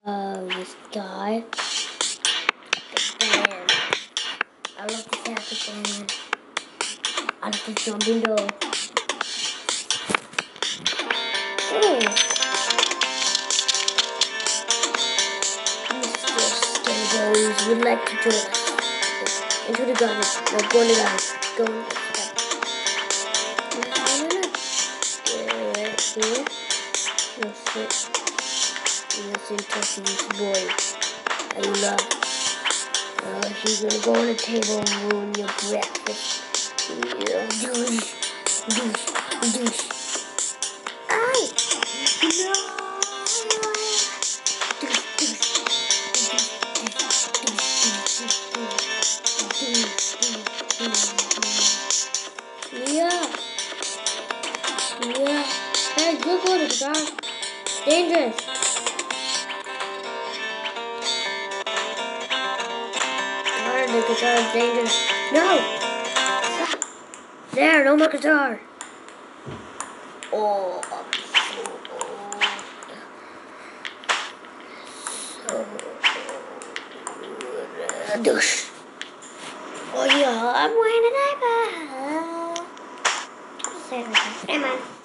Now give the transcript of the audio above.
This guy. And I love to catch and I love to jump into. Oh. Mr. Stables would like to join us. Into the garden. No, go in the garden. Go in the garden. Right here. Listen to this boy. I love. He's gonna go on the table and ruin your breakfast. Yeah, douche. Ay! No! Yeah. Hey, good one, guys. Dangerous. The guitar is dangerous. No! Stop. There, no more guitar. Oh, so douche. Oh yeah, I'm wearing a diaper. Say it again. Come on.